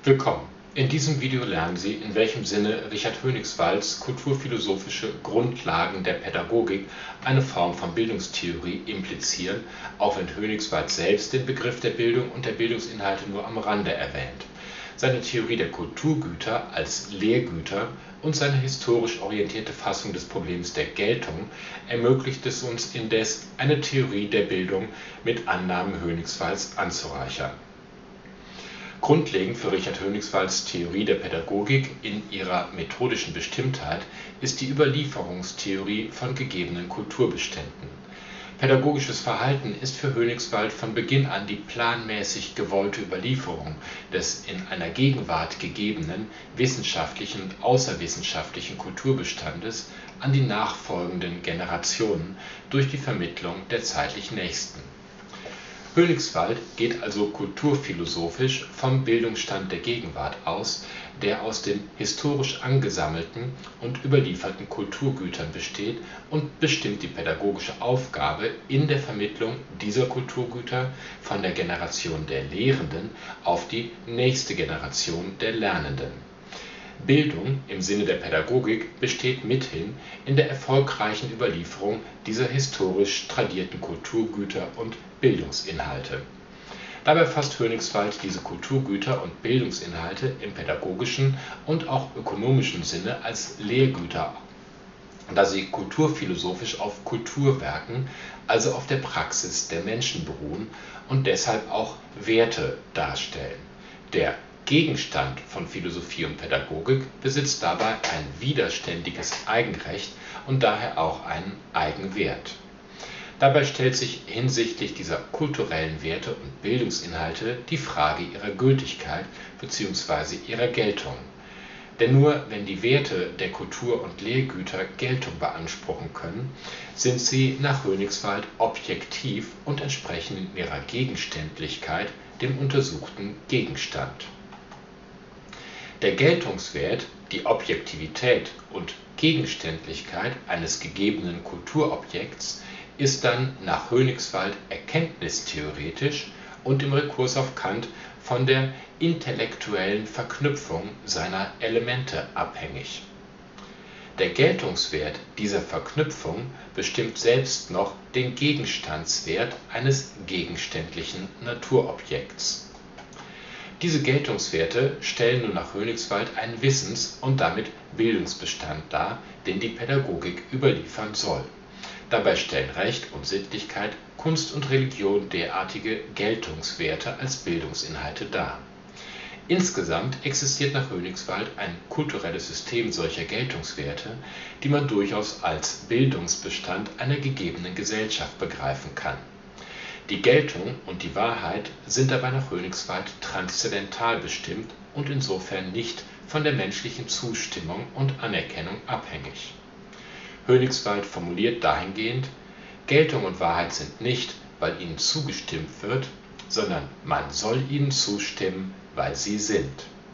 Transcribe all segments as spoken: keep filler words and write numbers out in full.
Willkommen! In diesem Video lernen Sie, in welchem Sinne Richard Hönigswalds kulturphilosophische Grundlagen der Pädagogik eine Form von Bildungstheorie implizieren, auch wenn Hönigswald selbst den Begriff der Bildung und der Bildungsinhalte nur am Rande erwähnt. Seine Theorie der Kulturgüter als Lehrgüter und seine historisch orientierte Fassung des Problems der Geltung ermöglicht es uns indes, eine Theorie der Bildung mit Annahmen Hönigswalds anzureichern. Grundlegend für Richard Hönigswalds Theorie der Pädagogik in ihrer methodischen Bestimmtheit ist die Überlieferungstheorie von gegebenen Kulturbeständen. Pädagogisches Verhalten ist für Hönigswald von Beginn an die planmäßig gewollte Überlieferung des in einer Gegenwart gegebenen wissenschaftlichen und außerwissenschaftlichen Kulturbestandes an die nachfolgenden Generationen durch die Vermittlung der zeitlich Nächsten. Hönigswald geht also kulturphilosophisch vom Bildungsstand der Gegenwart aus, der aus den historisch angesammelten und überlieferten Kulturgütern besteht, und bestimmt die pädagogische Aufgabe in der Vermittlung dieser Kulturgüter von der Generation der Lehrenden auf die nächste Generation der Lernenden. Bildung im Sinne der Pädagogik besteht mithin in der erfolgreichen Überlieferung dieser historisch tradierten Kulturgüter und Bildungsinhalte. Dabei fasst Hönigswald diese Kulturgüter und Bildungsinhalte im pädagogischen und auch ökonomischen Sinne als Lehrgüter, da sie kulturphilosophisch auf Kulturwerken, also auf der Praxis der Menschen beruhen und deshalb auch Werte darstellen. Der Gegenstand von Philosophie und Pädagogik besitzt dabei ein widerständiges Eigenrecht und daher auch einen Eigenwert. Dabei stellt sich hinsichtlich dieser kulturellen Werte und Bildungsinhalte die Frage ihrer Gültigkeit bzw. ihrer Geltung. Denn nur wenn die Werte der Kultur- und Lehrgüter Geltung beanspruchen können, sind sie nach Hönigswald objektiv und entsprechen in ihrer Gegenständlichkeit dem untersuchten Gegenstand. Der Geltungswert, die Objektivität und Gegenständlichkeit eines gegebenen Kulturobjekts ist dann nach Hönigswald erkenntnistheoretisch und im Rekurs auf Kant von der intellektuellen Verknüpfung seiner Elemente abhängig. Der Geltungswert dieser Verknüpfung bestimmt selbst noch den Gegenstandswert eines gegenständlichen Naturobjekts. Diese Geltungswerte stellen nun nach Hönigswald einen Wissens- und damit Bildungsbestand dar, den die Pädagogik überliefern soll. Dabei stellen Recht und Sittlichkeit, Kunst und Religion derartige Geltungswerte als Bildungsinhalte dar. Insgesamt existiert nach Hönigswald ein kulturelles System solcher Geltungswerte, die man durchaus als Bildungsbestand einer gegebenen Gesellschaft begreifen kann. Die Geltung und die Wahrheit sind dabei nach Hönigswald transzendental bestimmt und insofern nicht von der menschlichen Zustimmung und Anerkennung abhängig. Hönigswald formuliert dahingehend: Geltung und Wahrheit sind nicht, weil ihnen zugestimmt wird, sondern man soll ihnen zustimmen, weil sie sind.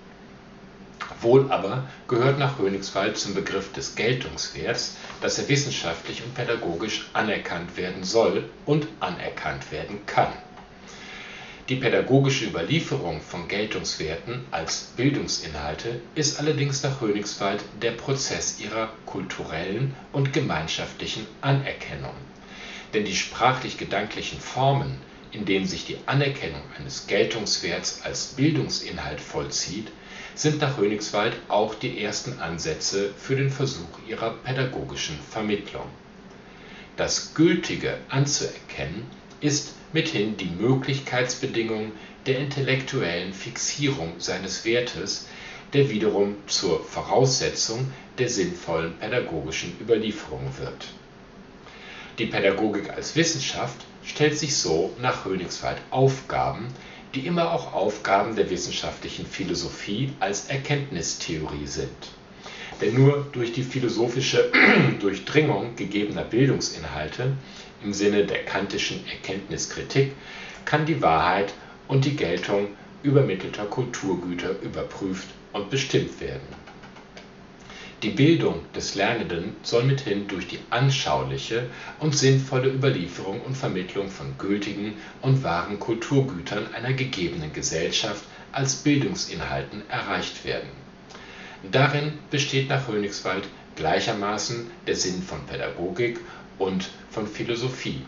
Wohl aber gehört nach Hönigswald zum Begriff des Geltungswerts, dass er wissenschaftlich und pädagogisch anerkannt werden soll und anerkannt werden kann. Die pädagogische Überlieferung von Geltungswerten als Bildungsinhalte ist allerdings nach Hönigswald der Prozess ihrer kulturellen und gemeinschaftlichen Anerkennung. Denn die sprachlich-gedanklichen Formen, in denen sich die Anerkennung eines Geltungswerts als Bildungsinhalt vollzieht, sind nach Hönigswald auch die ersten Ansätze für den Versuch ihrer pädagogischen Vermittlung. Das Gültige anzuerkennen ist mithin die Möglichkeitsbedingung der intellektuellen Fixierung seines Wertes, der wiederum zur Voraussetzung der sinnvollen pädagogischen Überlieferung wird. Die Pädagogik als Wissenschaft stellt sich so nach Hönigswald Aufgaben, die immer auch Aufgaben der wissenschaftlichen Philosophie als Erkenntnistheorie sind. Denn nur durch die philosophische Durchdringung gegebener Bildungsinhalte im Sinne der kantischen Erkenntniskritik kann die Wahrheit und die Geltung übermittelter Kulturgüter überprüft und bestimmt werden. Die Bildung des Lernenden soll mithin durch die anschauliche und sinnvolle Überlieferung und Vermittlung von gültigen und wahren Kulturgütern einer gegebenen Gesellschaft als Bildungsinhalten erreicht werden. Darin besteht nach Hönigswald gleichermaßen der Sinn von Pädagogik und von Philosophie.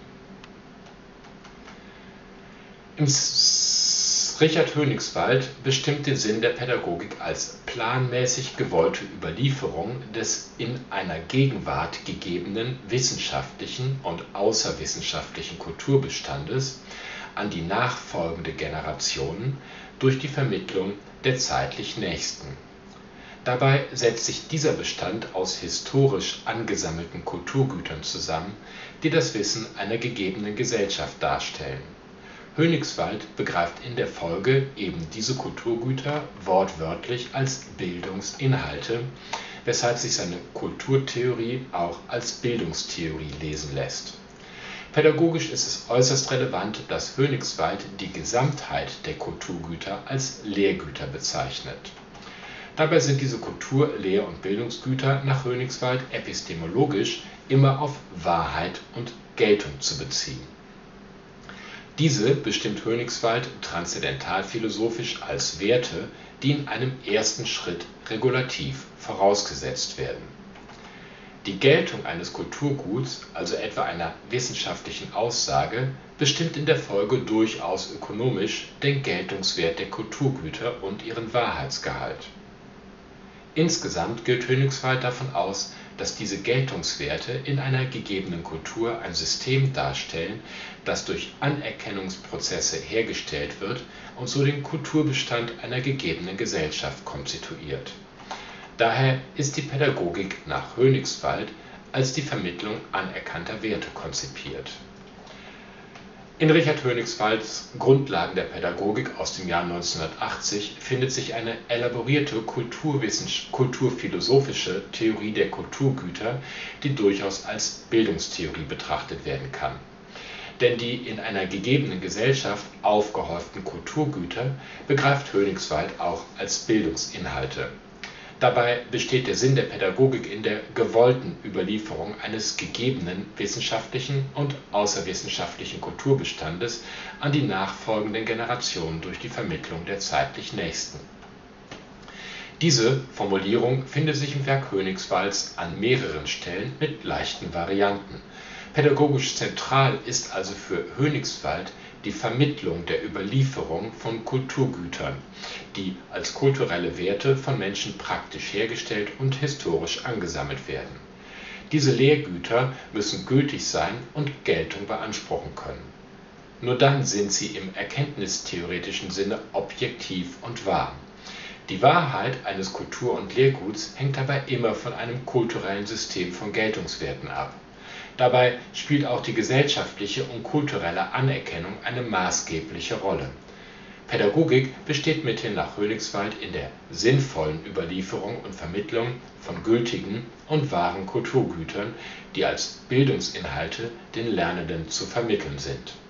Im Richard Hönigswald bestimmt den Sinn der Pädagogik als planmäßig gewollte Überlieferung des in einer Gegenwart gegebenen wissenschaftlichen und außerwissenschaftlichen Kulturbestandes an die nachfolgende Generation durch die Vermittlung der zeitlich Nächsten. Dabei setzt sich dieser Bestand aus historisch angesammelten Kulturgütern zusammen, die das Wissen einer gegebenen Gesellschaft darstellen. Hönigswald begreift in der Folge eben diese Kulturgüter wortwörtlich als Bildungsinhalte, weshalb sich seine Kulturtheorie auch als Bildungstheorie lesen lässt. Pädagogisch ist es äußerst relevant, dass Hönigswald die Gesamtheit der Kulturgüter als Lehrgüter bezeichnet. Dabei sind diese Kultur-, Lehr- und Bildungsgüter nach Hönigswald epistemologisch immer auf Wahrheit und Geltung zu beziehen. Diese bestimmt Hönigswald transzendentalphilosophisch als Werte, die in einem ersten Schritt regulativ vorausgesetzt werden. Die Geltung eines Kulturguts, also etwa einer wissenschaftlichen Aussage, bestimmt in der Folge durchaus ökonomisch den Geltungswert der Kulturgüter und ihren Wahrheitsgehalt. Insgesamt geht Hönigswald davon aus, dass diese Geltungswerte in einer gegebenen Kultur ein System darstellen, das durch Anerkennungsprozesse hergestellt wird und so den Kulturbestand einer gegebenen Gesellschaft konstituiert. Daher ist die Pädagogik nach Hönigswald als die Vermittlung anerkannter Werte konzipiert. In Richard Hönigswalds Grundlagen der Pädagogik aus dem Jahr neunzehnhundertachtzig findet sich eine elaborierte kulturphilosophische Theorie der Kulturgüter, die durchaus als Bildungstheorie betrachtet werden kann. Denn die in einer gegebenen Gesellschaft aufgehäuften Kulturgüter begreift Hönigswald auch als Bildungsinhalte. Dabei besteht der Sinn der Pädagogik in der gewollten Überlieferung eines gegebenen wissenschaftlichen und außerwissenschaftlichen Kulturbestandes an die nachfolgenden Generationen durch die Vermittlung der zeitlich Nächsten. Diese Formulierung findet sich im Werk Hönigswalds an mehreren Stellen mit leichten Varianten. Pädagogisch zentral ist also für Hönigswald die Vermittlung der Überlieferung von Kulturgütern, die als kulturelle Werte von Menschen praktisch hergestellt und historisch angesammelt werden. Diese Lehrgüter müssen gültig sein und Geltung beanspruchen können. Nur dann sind sie im erkenntnistheoretischen Sinne objektiv und wahr. Die Wahrheit eines Kultur- und Lehrguts hängt dabei immer von einem kulturellen System von Geltungswerten ab. Dabei spielt auch die gesellschaftliche und kulturelle Anerkennung eine maßgebliche Rolle. Pädagogik besteht mithin nach Hönigswald in der sinnvollen Überlieferung und Vermittlung von gültigen und wahren Kulturgütern, die als Bildungsinhalte den Lernenden zu vermitteln sind.